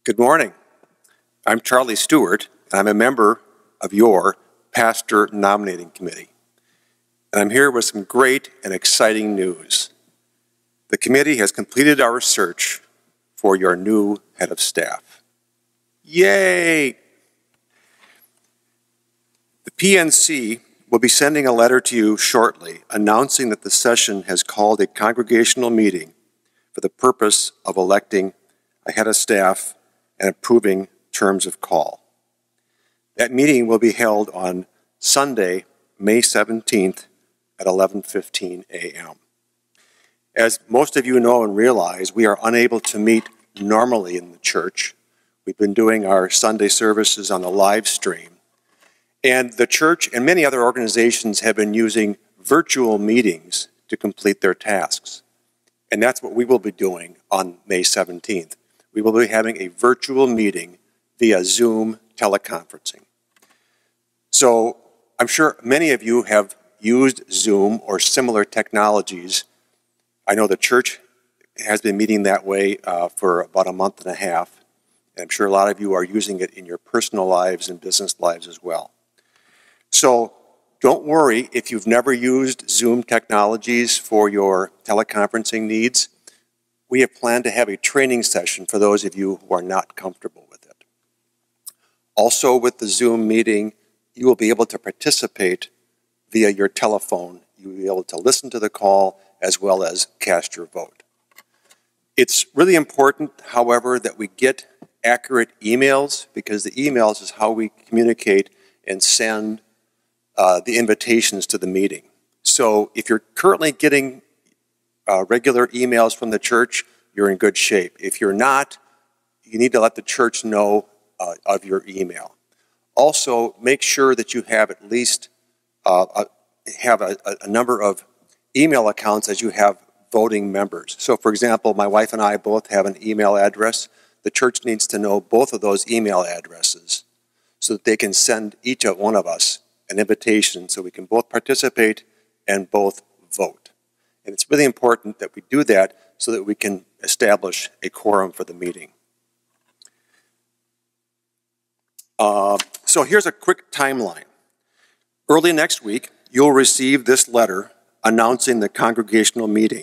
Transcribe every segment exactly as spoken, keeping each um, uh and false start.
Good morning. I'm Charlie Stewart, and I'm a member of your Pastor Nominating Committee. And I'm here with some great and exciting news. The committee has completed our search for your new head of staff. Yay! The P N C will be sending a letter to you shortly announcing that the session has called a congregational meeting for the purpose of electing a head of staff and approving terms of call. That meeting will be held on Sunday, May seventeenth at eleven fifteen a m As most of you know and realize, we are unable to meet normally in the church. We've been doing our Sunday services on the live stream. And the church and many other organizations have been using virtual meetings to complete their tasks. And that's what we will be doing on May seventeenth. We will be having a virtual meeting via Zoom teleconferencing. So I'm sure many of you have used Zoom or similar technologies. I know the church has been meeting that way uh, for about a month and a half. And I'm sure a lot of you are using it in your personal lives and business lives as well. So don't worry if you've never used Zoom technologies for your teleconferencing needs. We have planned to have a training session for those of you who are not comfortable with it. Also with the Zoom meeting, you will be able to participate via your telephone. You will be able to listen to the call as well as cast your vote. It's really important, however, that we get accurate emails because the emails is how we communicate and send uh, the invitations to the meeting. So if you're currently getting Uh, regular emails from the church, you're in good shape. If you're not, you need to let the church know uh, of your email. Also, make sure that you have at least uh, a, have a, a number of email accounts as you have voting members. So, for example, my wife and I both have an email address. The church needs to know both of those email addresses so that they can send each of one of us an invitation so we can both participate and both vote. And it's really important that we do that so that we can establish a quorum for the meeting. Uh, so here's a quick timeline. Early next week, you'll receive this letter announcing the congregational meeting.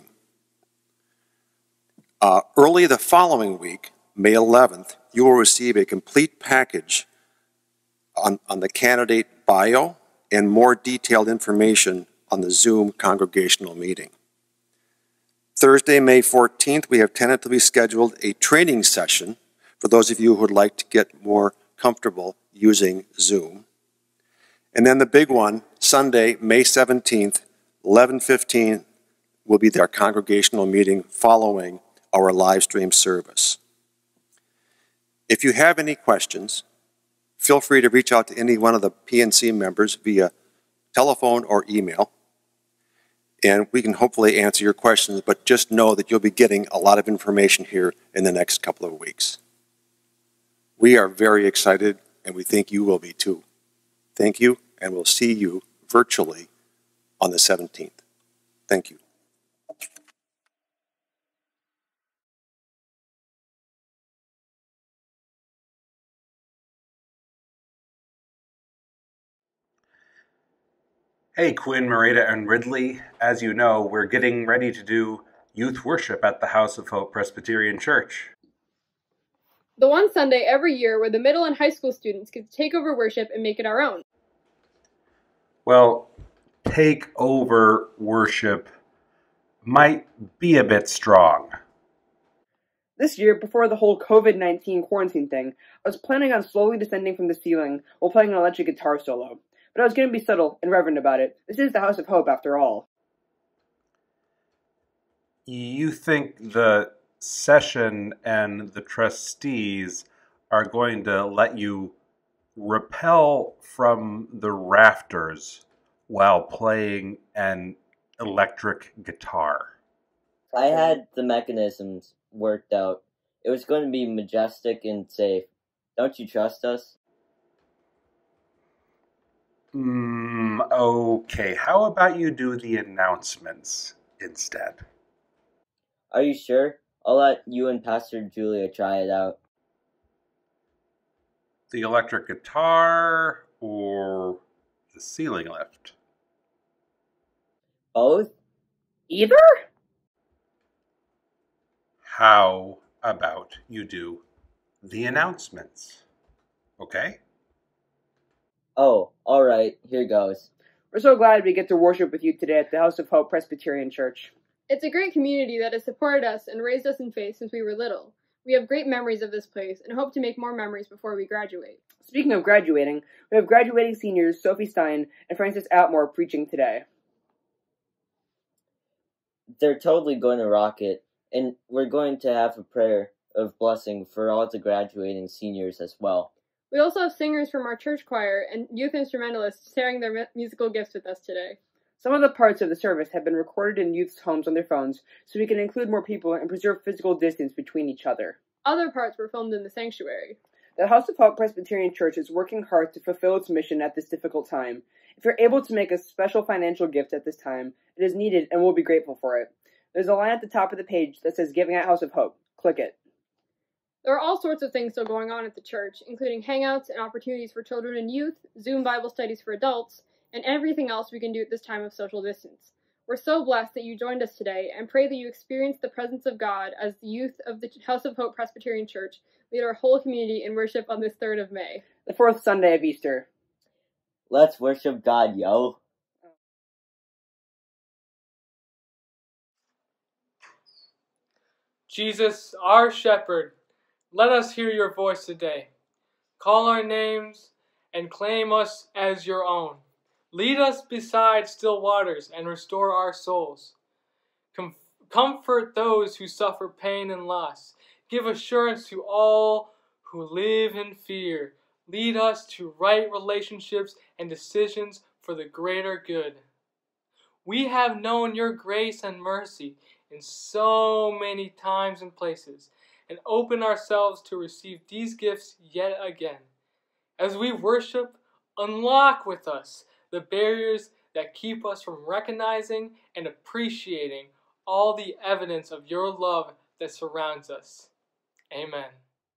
Uh, early the following week, May eleventh, you will receive a complete package on, on the candidate bio and more detailed information on the Zoom congregational meeting. Thursday, May fourteenth, we have tentatively scheduled a training session for those of you who would like to get more comfortable using Zoom. And then the big one, Sunday, May seventeenth, eleven fifteen, will be our congregational meeting following our live stream service. If you have any questions, feel free to reach out to any one of the P N C members via telephone or email. And we can hopefully answer your questions, but just know that you'll be getting a lot of information here in the next couple of weeks. We are very excited, and we think you will be too. Thank you, and we'll see you virtually on the seventeenth. Thank you. Hey, Quinn, Merete, and Ridley. As you know, we're getting ready to do youth worship at the House of Hope Presbyterian Church. The one Sunday every year where the middle and high school students get to take over worship and make it our own. Well, take over worship might be a bit strong. This year, before the whole COVID nineteen quarantine thing, I was planning on slowly descending from the ceiling while playing an electric guitar solo. But I was going to be subtle and reverent about it. This is the House of Hope, after all. You think the session and the trustees are going to let you rappel from the rafters while playing an electric guitar? I had the mechanisms worked out. It was going to be majestic and safe. Don't you trust us? Mm, okay, how about you do the announcements instead? Are you sure? I'll let you and Pastor Julia try it out. The electric guitar or the ceiling lift? Both? Either? How about you do the announcements? Okay? Oh, alright, here goes. We're so glad we get to worship with you today at the House of Hope Presbyterian Church. It's a great community that has supported us and raised us in faith since we were little. We have great memories of this place and hope to make more memories before we graduate. Speaking of graduating, we have graduating seniors Sophie Stein and Frances Atmore preaching today. They're totally going to rock it, and we're going to have a prayer of blessing for all the graduating seniors as well. We also have singers from our church choir and youth instrumentalists sharing their mu- musical gifts with us today. Some of the parts of the service have been recorded in youth's homes on their phones so we can include more people and preserve physical distance between each other. Other parts were filmed in the sanctuary. The House of Hope Presbyterian Church is working hard to fulfill its mission at this difficult time. If you're able to make a special financial gift at this time, it is needed and we'll be grateful for it. There's a line at the top of the page that says Giving at House of Hope. Click it. There are all sorts of things still going on at the church, including hangouts and opportunities for children and youth, Zoom Bible studies for adults, and everything else we can do at this time of social distance. We're so blessed that you joined us today and pray that you experience the presence of God as the youth of the House of Hope Presbyterian Church lead our whole community in worship on this third of May. The fourth Sunday of Easter. Let's worship God, yo. Jesus, our shepherd, let us hear your voice today. Call our names and claim us as your own. Lead us beside still waters and restore our souls. Com- comfort those who suffer pain and loss. Give assurance to all who live in fear. Lead us to right relationships and decisions for the greater good. We have known your grace and mercy in so many times and places, and open ourselves to receive these gifts yet again. As we worship, unlock with us the barriers that keep us from recognizing and appreciating all the evidence of your love that surrounds us. Amen.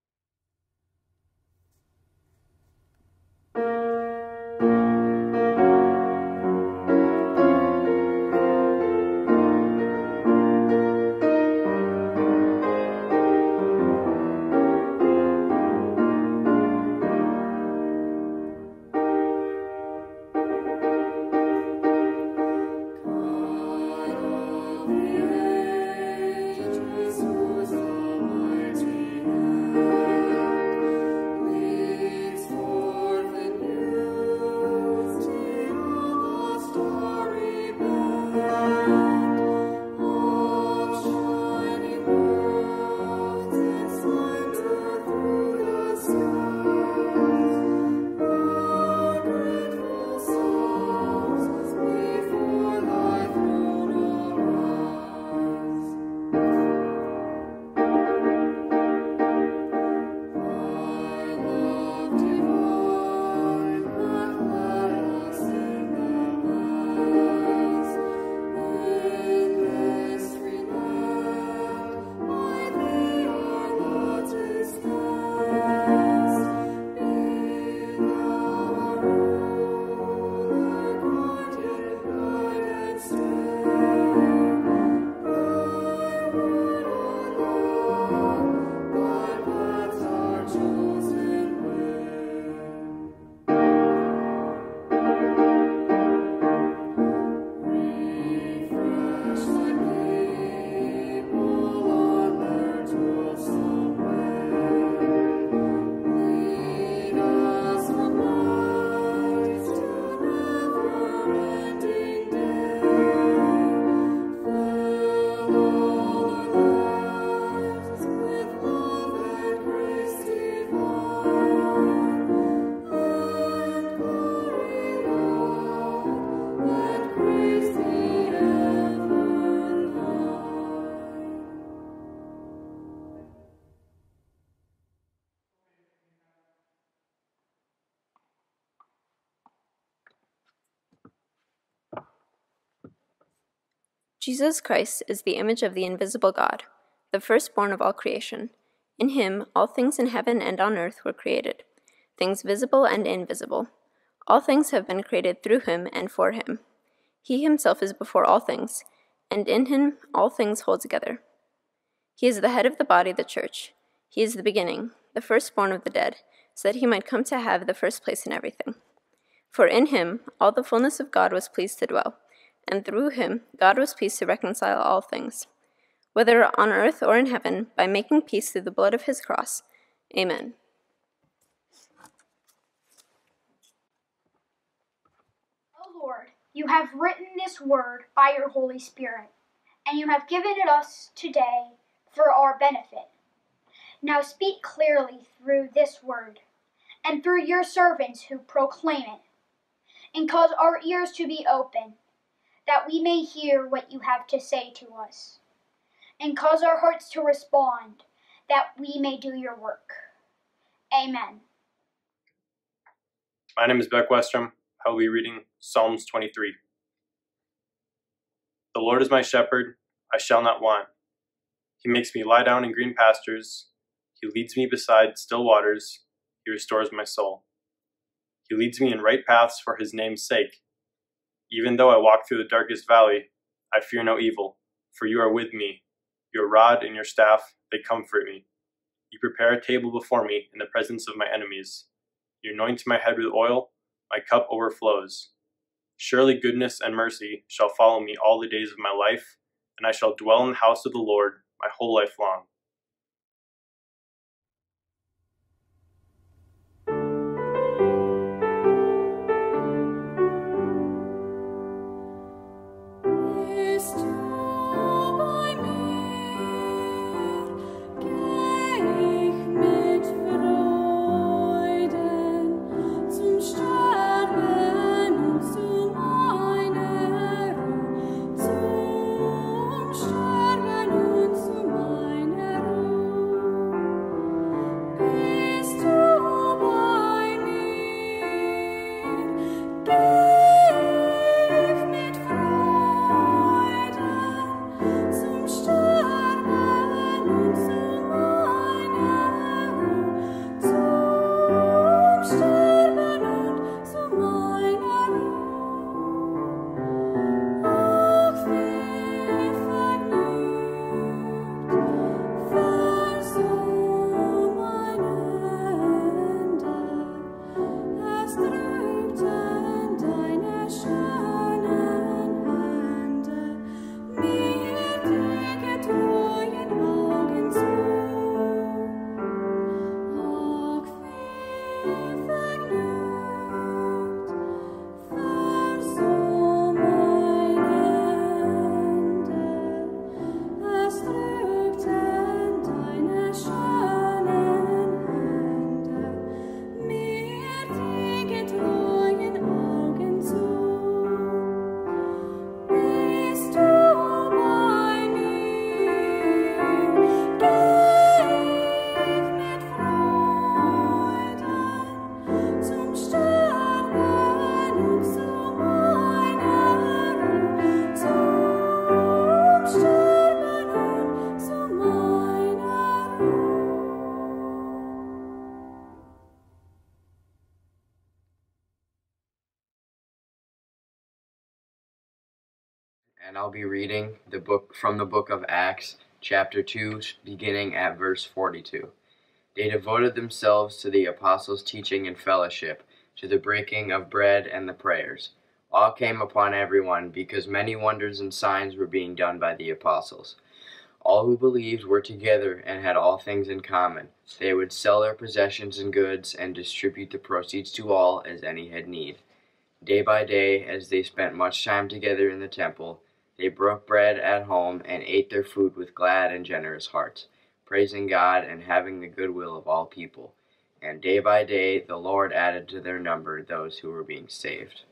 Jesus Christ is the image of the invisible God, the firstborn of all creation. In him all things in heaven and on earth were created, things visible and invisible. All things have been created through him and for him. He himself is before all things, and in him all things hold together. He is the head of the body, the church. He is the beginning, the firstborn of the dead, so that he might come to have the first place in everything. For in him all the fullness of God was pleased to dwell, and through him God was pleased to reconcile all things, whether on earth or in heaven, by making peace through the blood of his cross. Amen. O Lord, you have written this word by your Holy Spirit, and you have given it us today for our benefit. Now speak clearly through this word, and through your servants who proclaim it, and cause our ears to be open, that we may hear what you have to say to us, and cause our hearts to respond, that we may do your work. Amen. My name is Beck Westrem. I will be reading Psalms twenty-three. The Lord is my shepherd, I shall not want. He makes me lie down in green pastures. He leads me beside still waters. He restores my soul. He leads me in right paths for his name's sake. Even though I walk through the darkest valley, I fear no evil, for you are with me. Your rod and your staff, they comfort me. You prepare a table before me in the presence of my enemies. You anoint my head with oil, my cup overflows. Surely goodness and mercy shall follow me all the days of my life, and I shall dwell in the house of the Lord my whole life long. And I'll be reading the book from the book of Acts, chapter two, beginning at verse forty-two. They devoted themselves to the apostles' teaching and fellowship, to the breaking of bread and the prayers. Awe came upon everyone, because many wonders and signs were being done by the apostles. All who believed were together and had all things in common. They would sell their possessions and goods and distribute the proceeds to all as any had need. Day by day, as they spent much time together in the temple, they broke bread at home and ate their food with glad and generous hearts, praising God and having the goodwill of all people. And day by day the Lord added to their number those who were being saved.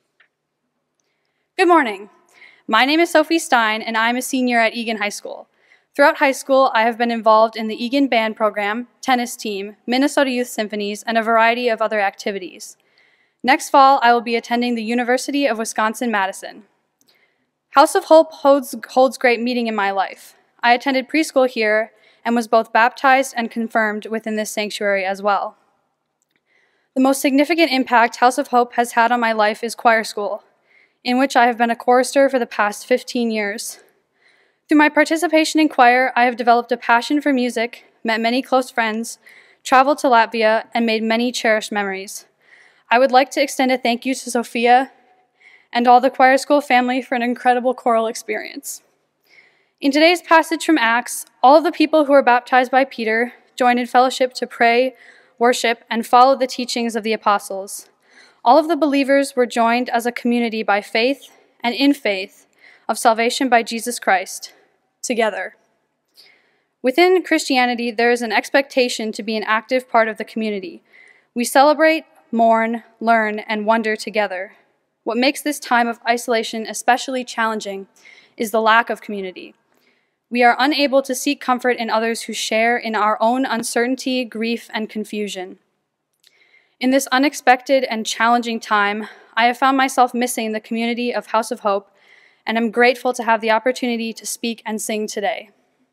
Good morning. My name is Sophie Stein, and I'm a senior at Egan High School. Throughout high school, I have been involved in the Egan Band Program, tennis team, Minnesota Youth Symphonies, and a variety of other activities. Next fall, I will be attending the University of Wisconsin-Madison. House of Hope holds, holds great meaning in my life. I attended preschool here and was both baptized and confirmed within this sanctuary as well. The most significant impact House of Hope has had on my life is choir school, in which I have been a chorister for the past fifteen years. Through my participation in choir, I have developed a passion for music, met many close friends, traveled to Latvia, and made many cherished memories. I would like to extend a thank you to Sophia and all the choir school family for an incredible choral experience. In today's passage from Acts, all of the people who were baptized by Peter joined in fellowship to pray, worship, and follow the teachings of the apostles. All of the believers were joined as a community by faith and in faith of salvation by Jesus Christ, together. Within Christianity, there is an expectation to be an active part of the community. We celebrate, mourn, learn, and wonder together. What makes this time of isolation especially challenging is the lack of community. We are unable to seek comfort in others who share in our own uncertainty, grief, and confusion. In this unexpected and challenging time, I have found myself missing the community of House of Hope, and am grateful to have the opportunity to speak and sing today.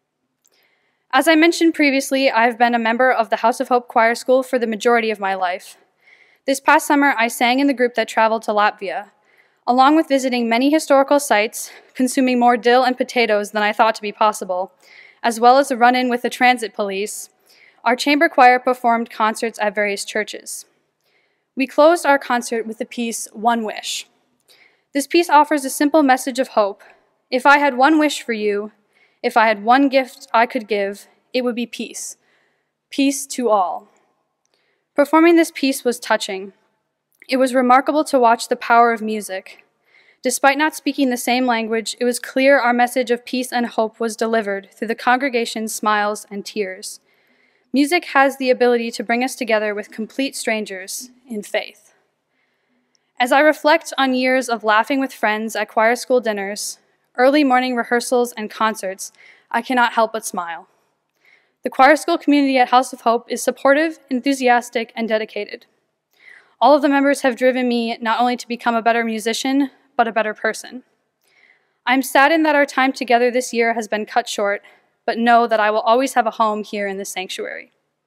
As I mentioned previously, I have been a member of the House of Hope Choir School for the majority of my life. This past summer, I sang in the group that traveled to Latvia. Along with visiting many historical sites, consuming more dill and potatoes than I thought to be possible, as well as a run-in with the transit police, our chamber choir performed concerts at various churches. We closed our concert with the piece, One Wish. This piece offers a simple message of hope. If I had one wish for you, if I had one gift I could give, it would be peace. Peace to all. Performing this piece was touching. It was remarkable to watch the power of music. Despite not speaking the same language, it was clear our message of peace and hope was delivered through the congregation's smiles and tears. Music has the ability to bring us together with complete strangers in faith. As I reflect on years of laughing with friends at choir school dinners, early morning rehearsals, and concerts, I cannot help but smile. The choir school community at House of Hope is supportive, enthusiastic, and dedicated. All of the members have driven me not only to become a better musician, but a better person. I'm saddened that our time together this year has been cut short, but know that I will always have a home here in this sanctuary.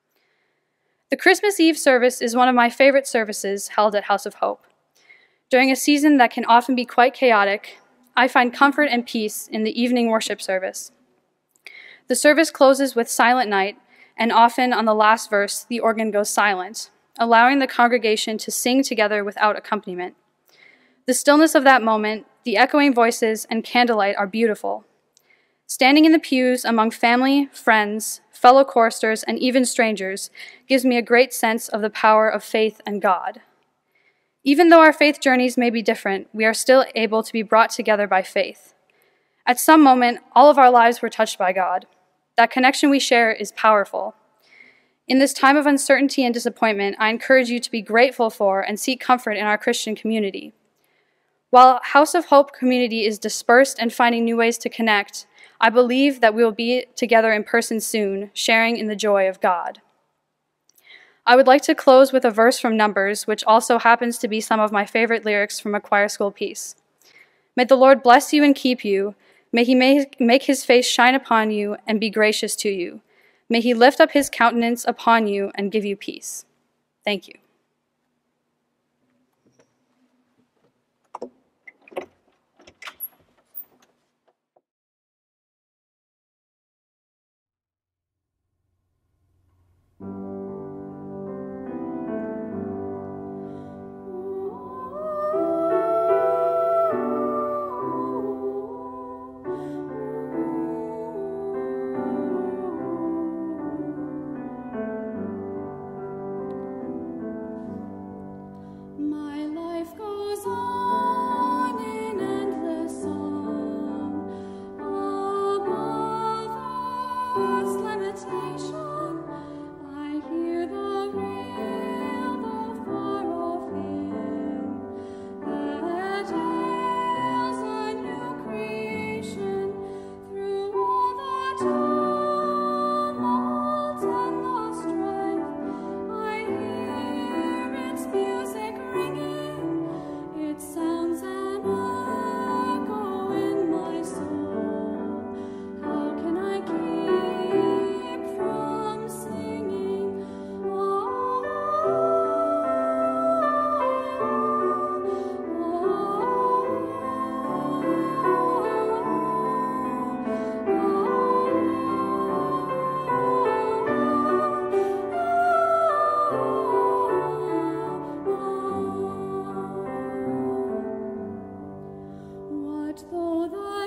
The Christmas Eve service is one of my favorite services held at House of Hope. During a season that can often be quite chaotic, I find comfort and peace in the evening worship service. The service closes with Silent Night, and often on the last verse, the organ goes silent, allowing the congregation to sing together without accompaniment. The stillness of that moment, the echoing voices, and candlelight are beautiful. Standing in the pews among family, friends, fellow choristers, and even strangers gives me a great sense of the power of faith and God. Even though our faith journeys may be different, we are still able to be brought together by faith. At some moment, all of our lives were touched by God. That connection we share is powerful. In this time of uncertainty and disappointment, I encourage you to be grateful for and seek comfort in our Christian community. While House of Hope community is dispersed and finding new ways to connect, I believe that we will be together in person soon, sharing in the joy of God. I would like to close with a verse from Numbers, which also happens to be some of my favorite lyrics from a choir school piece. May the Lord bless you and keep you. May he make his face shine upon you and be gracious to you. May he lift up his countenance upon you and give you peace. Thank you.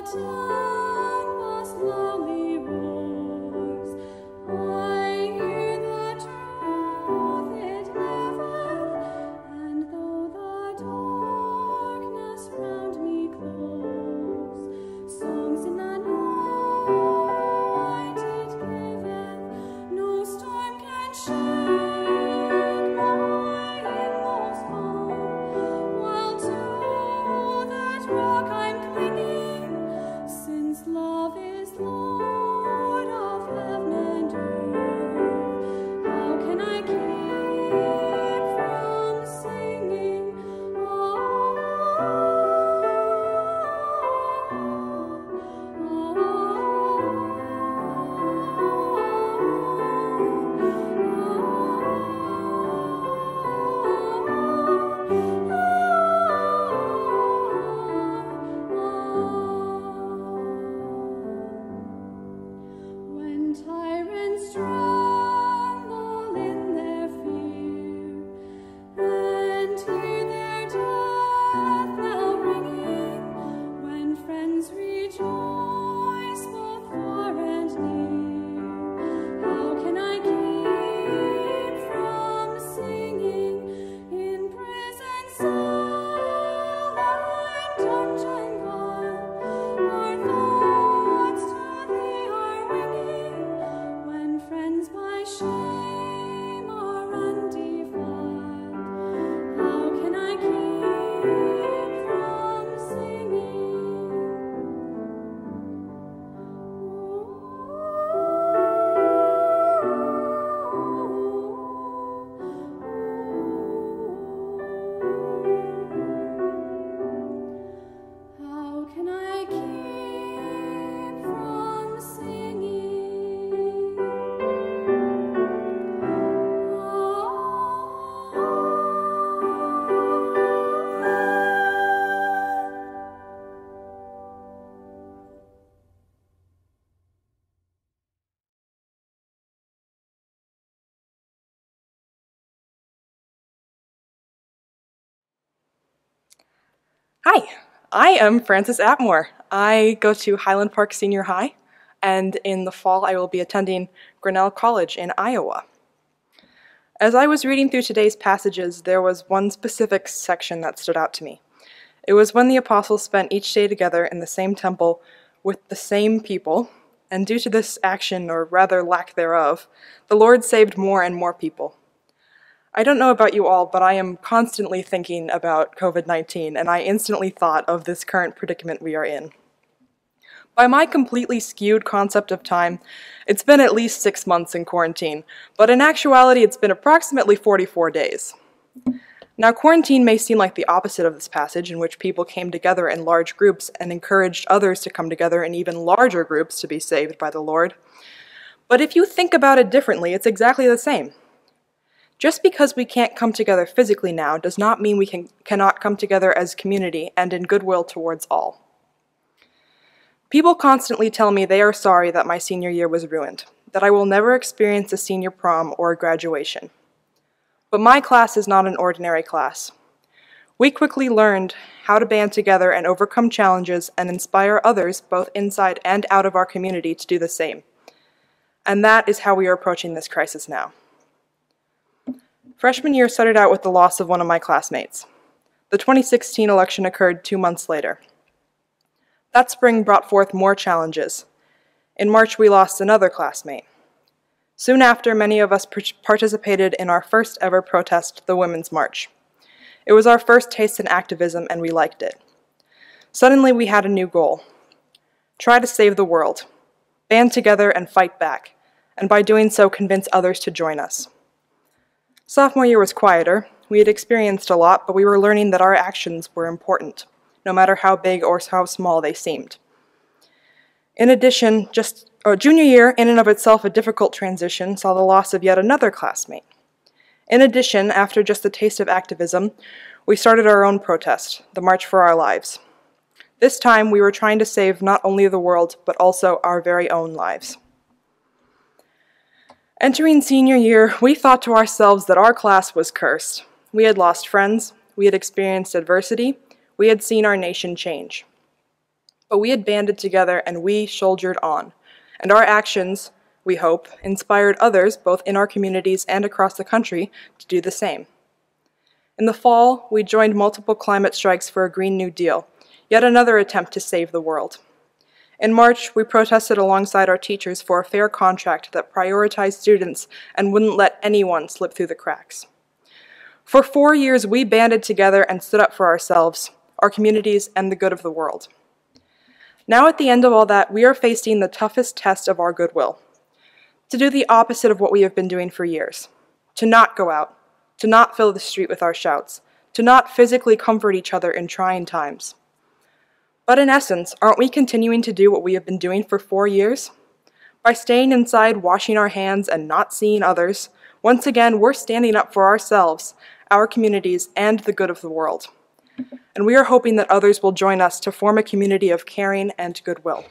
Hi, I am Frances Atmore. I go to Highland Park Senior High, and in the fall I will be attending Grinnell College in Iowa. As I was reading through today's passages, there was one specific section that stood out to me. It was when the apostles spent each day together in the same temple with the same people, and due to this action, or rather lack thereof, the Lord saved more and more people. I don't know about you all, but I am constantly thinking about COVID nineteen, and I instantly thought of this current predicament we are in. By my completely skewed concept of time, it's been at least six months in quarantine, but in actuality it's been approximately forty-four days. Now, quarantine may seem like the opposite of this passage, in which people came together in large groups and encouraged others to come together in even larger groups to be saved by the Lord. But if you think about it differently, it's exactly the same. Just because we can't come together physically now does not mean we can, cannot come together as a community and in goodwill towards all. People constantly tell me they are sorry that my senior year was ruined, that I will never experience a senior prom or a graduation. But my class is not an ordinary class. We quickly learned how to band together and overcome challenges and inspire others, both inside and out of our community, to do the same. And that is how we are approaching this crisis now. Freshman year started out with the loss of one of my classmates. The twenty sixteen election occurred two months later. That spring brought forth more challenges. In March, we lost another classmate. Soon after, many of us participated in our first ever protest, the Women's March. It was our first taste in activism, and we liked it. Suddenly, we had a new goal. Try to save the world. Band together and fight back, and by doing so, convince others to join us. Sophomore year was quieter. We had experienced a lot, but we were learning that our actions were important, no matter how big or how small they seemed. In addition, just uh, junior year, in and of itself a difficult transition, saw the loss of yet another classmate. In addition, after just a taste of activism, we started our own protest, the March for Our Lives. This time, we were trying to save not only the world, but also our very own lives. Entering senior year, we thought to ourselves that our class was cursed. We had lost friends, we had experienced adversity, we had seen our nation change. But we had banded together and we soldiered on, and our actions, we hope, inspired others, both in our communities and across the country, to do the same. In the fall, we joined multiple climate strikes for a Green New Deal, yet another attempt to save the world. In March, we protested alongside our teachers for a fair contract that prioritized students and wouldn't let anyone slip through the cracks. For four years, we banded together and stood up for ourselves, our communities, and the good of the world. Now at the end of all that, we are facing the toughest test of our goodwill. To do the opposite of what we have been doing for years. To not go out. To not fill the street with our shouts. To not physically comfort each other in trying times. But in essence, aren't we continuing to do what we have been doing for four years? By staying inside, washing our hands, and not seeing others, once again, we're standing up for ourselves, our communities, and the good of the world. And we are hoping that others will join us to form a community of caring and goodwill.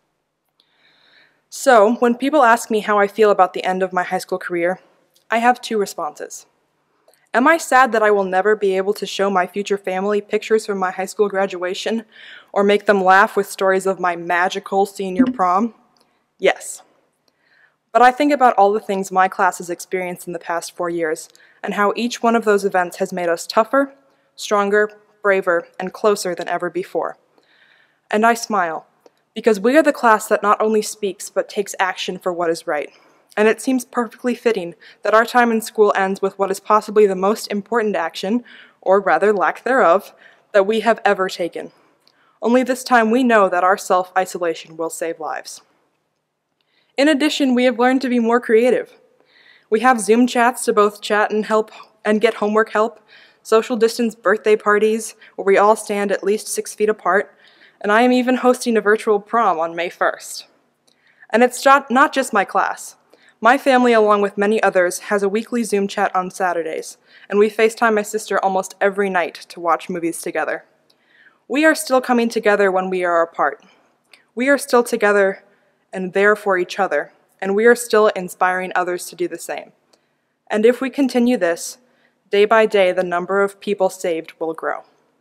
So, when people ask me how I feel about the end of my high school career, I have two responses. Am I sad that I will never be able to show my future family pictures from my high school graduation or make them laugh with stories of my magical senior prom? Yes. But I think about all the things my class has experienced in the past four years and how each one of those events has made us tougher, stronger, braver, and closer than ever before. And I smile, because we are the class that not only speaks but takes action for what is right. And it seems perfectly fitting that our time in school ends with what is possibly the most important action, or rather lack thereof, that we have ever taken. Only this time we know that our self-isolation will save lives. In addition, we have learned to be more creative. We have Zoom chats to both chat and help and get homework help, social distance birthday parties where we all stand at least six feet apart, and I am even hosting a virtual prom on May first. And it's not just my class. My family, along with many others, has a weekly Zoom chat on Saturdays, and we FaceTime my sister almost every night to watch movies together. We are still coming together when we are apart. We are still together and there for each other, and we are still inspiring others to do the same. And if we continue this, day by day, the number of people saved will grow.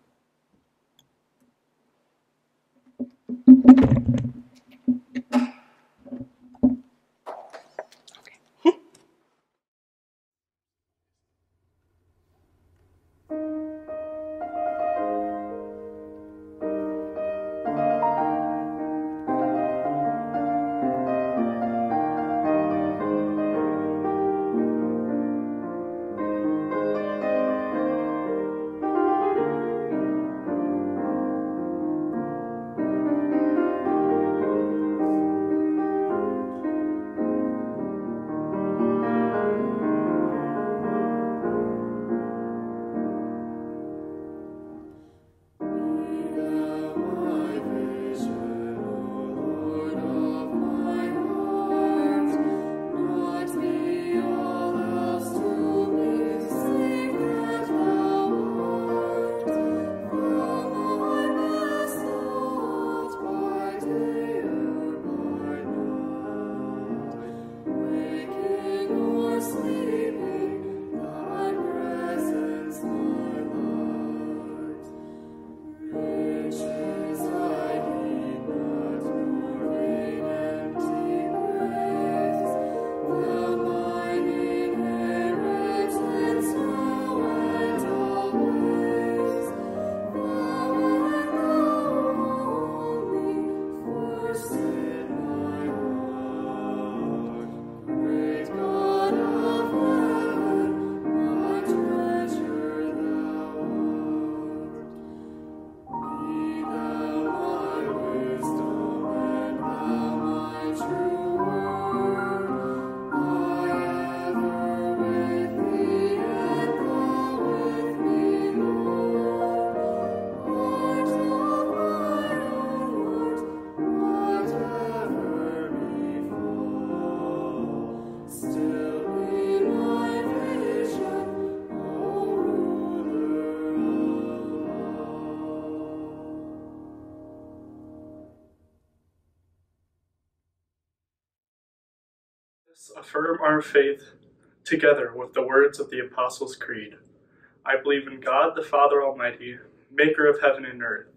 Affirm our faith together with the words of the Apostles' Creed. I believe in God, the Father Almighty, maker of heaven and earth,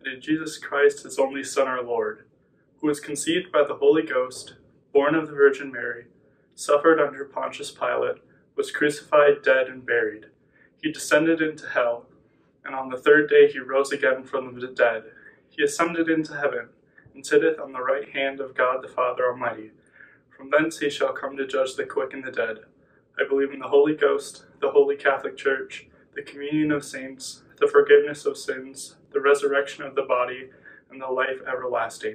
and in Jesus Christ, his only Son, our Lord, who was conceived by the Holy Ghost, born of the Virgin Mary, suffered under Pontius Pilate, was crucified, dead, and buried. He descended into hell, and on the third day he rose again from the dead. He ascended into heaven, and sitteth on the right hand of God the Father Almighty. From thence he shall come to judge the quick and the dead. I believe in the Holy Ghost, the Holy Catholic Church, the communion of saints, the forgiveness of sins, the resurrection of the body, and the life everlasting.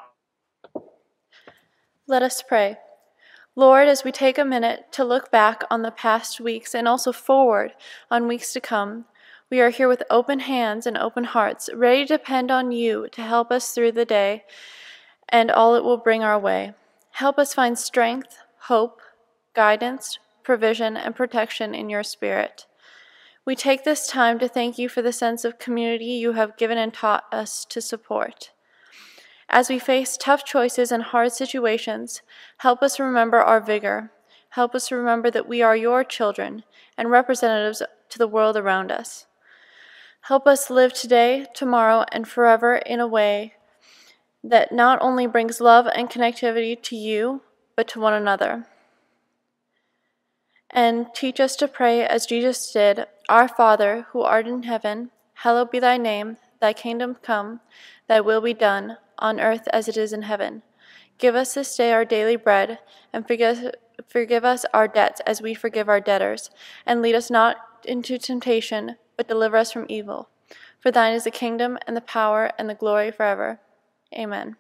Let us pray. Lord, as we take a minute to look back on the past weeks and also forward on weeks to come, we are here with open hands and open hearts, ready to depend on you to help us through the day and all it will bring our way. Help us find strength, hope, guidance, provision, and protection in your Spirit. We take this time to thank you for the sense of community you have given and taught us to support. As we face tough choices and hard situations, help us remember our vigor. Help us remember that we are your children and representatives to the world around us. Help us live today, tomorrow, and forever in a way that not only brings love and connectivity to you, but to one another. And teach us to pray as Jesus did, Our Father, who art in heaven, hallowed be thy name, thy kingdom come, thy will be done, on earth as it is in heaven. Give us this day our daily bread, and forgive, forgive us our debts as we forgive our debtors. And lead us not into temptation, but deliver us from evil. For thine is the kingdom, and the power, and the glory forever. Amen.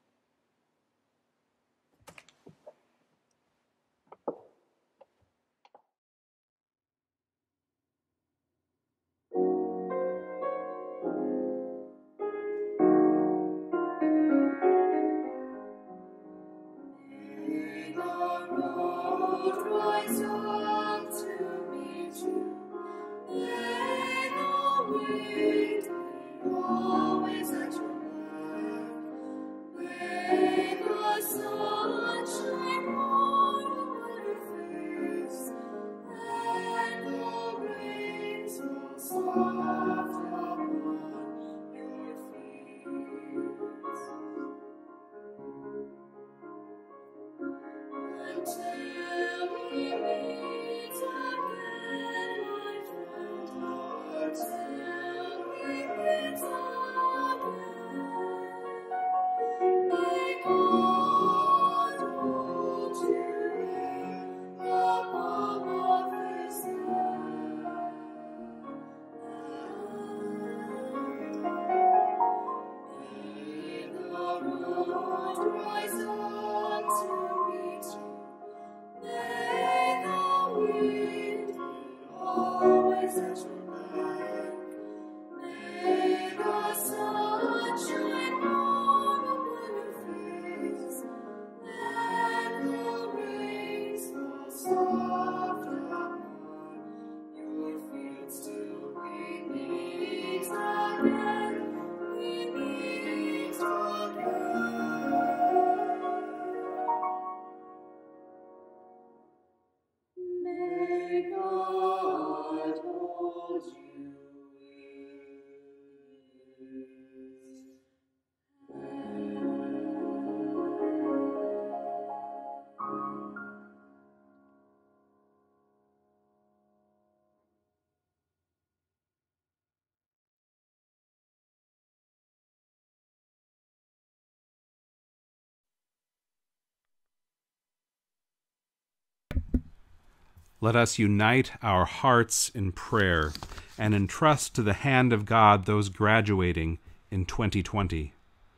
Let us unite our hearts in prayer and entrust to the hand of God those graduating in twenty twenty.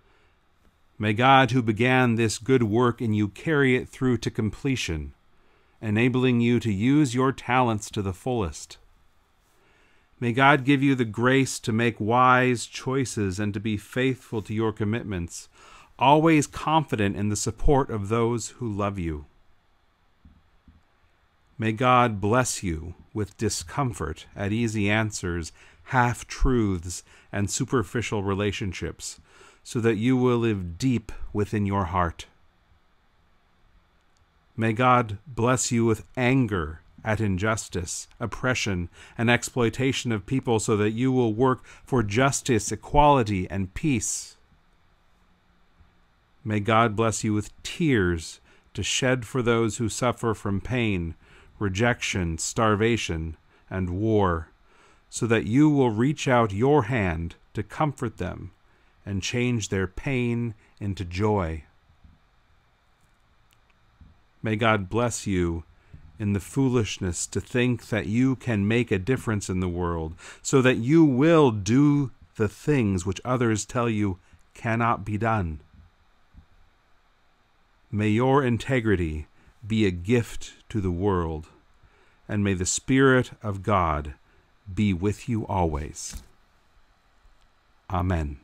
May God, who began this good work in you, carry it through to completion, enabling you to use your talents to the fullest. May God give you the grace to make wise choices and to be faithful to your commitments, always confident in the support of those who love you. May God bless you with discomfort at easy answers, half-truths, and superficial relationships, so that you will live deep within your heart. May God bless you with anger at injustice, oppression, and exploitation of people so that you will work for justice, equality, and peace. May God bless you with tears to shed for those who suffer from pain, rejection, starvation, and war, so that you will reach out your hand to comfort them and change their pain into joy. May God bless you in the foolishness to think that you can make a difference in the world, so that you will do the things which others tell you cannot be done. May your integrity be a gift to the world, and may the Spirit of God be with you always. Amen.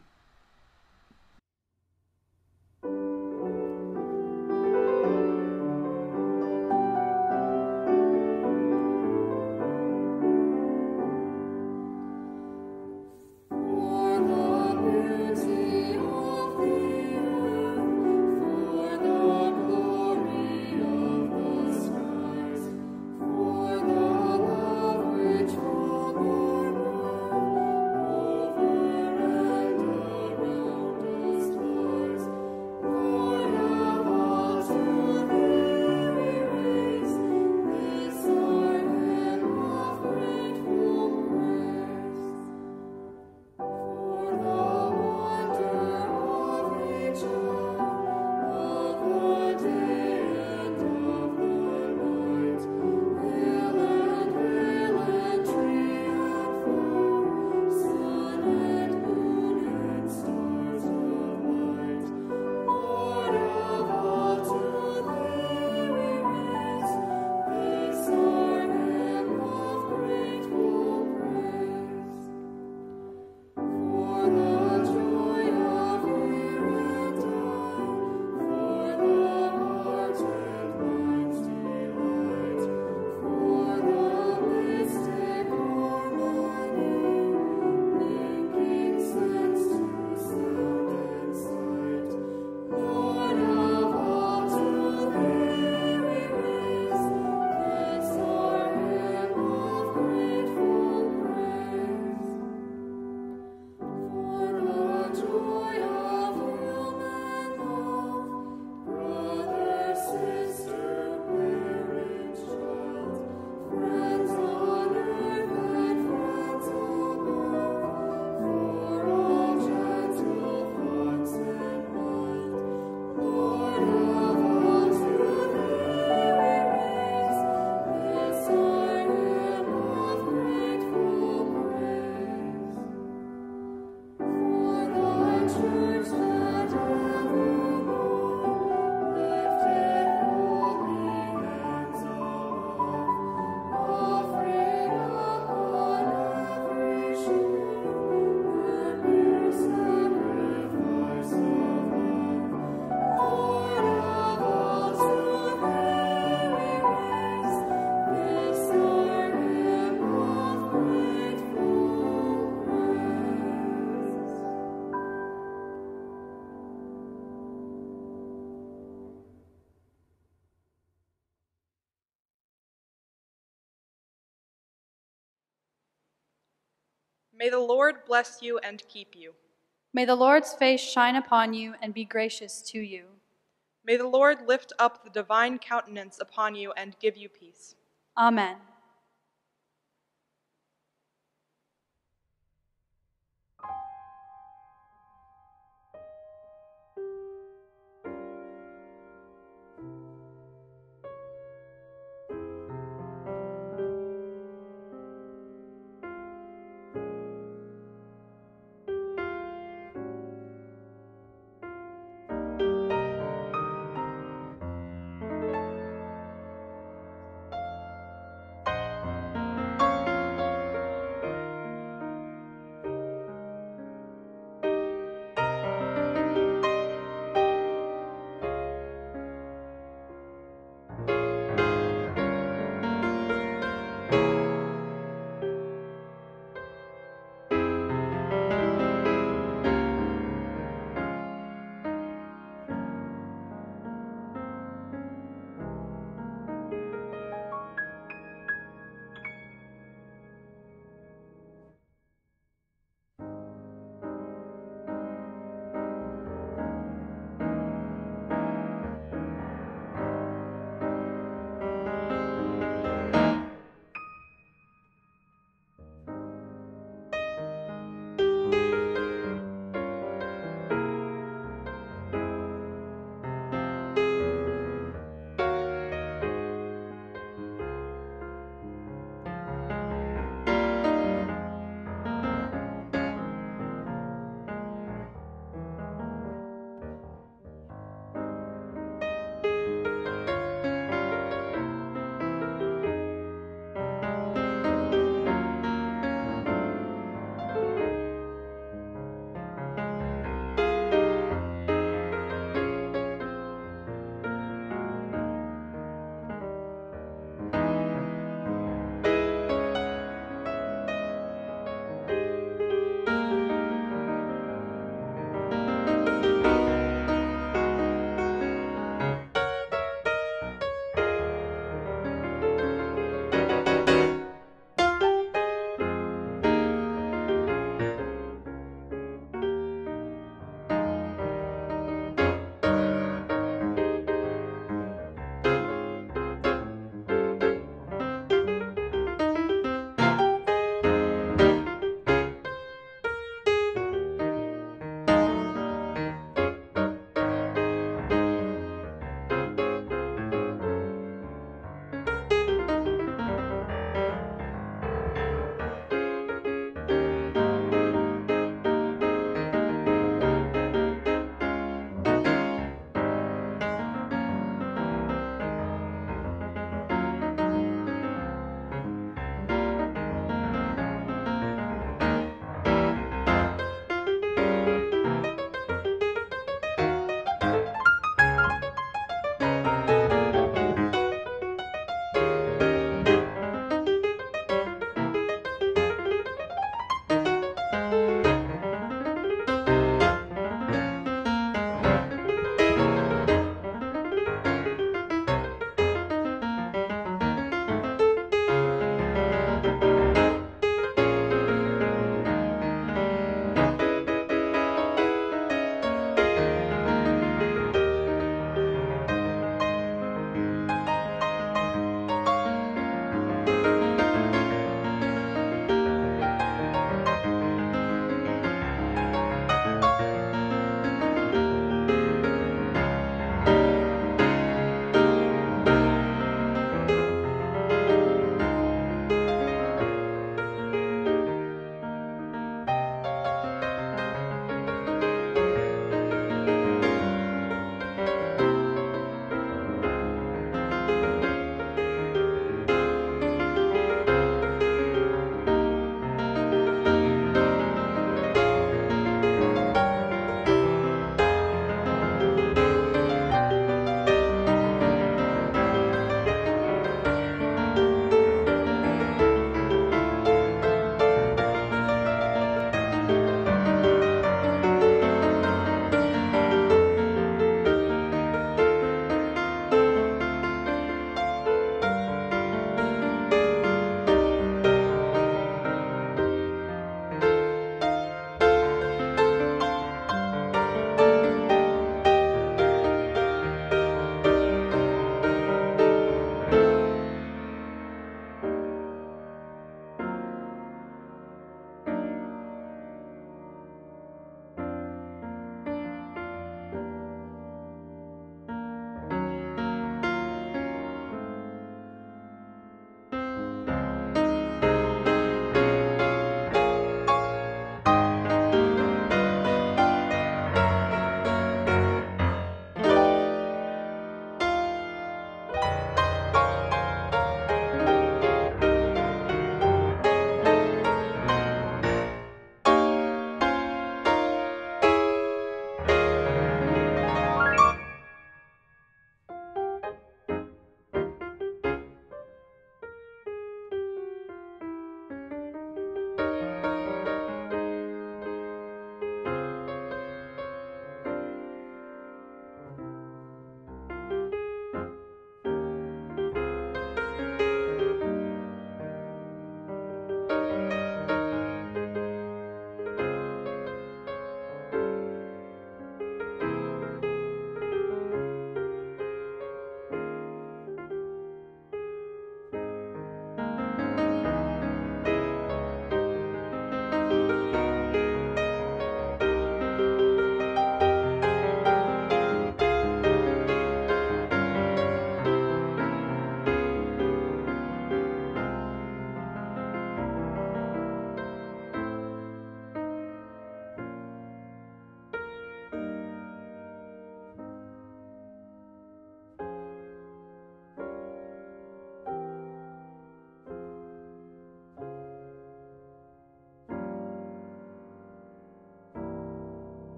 May the Lord bless you and keep you. May the Lord's face shine upon you and be gracious to you. May the Lord lift up the divine countenance upon you and give you peace. Amen.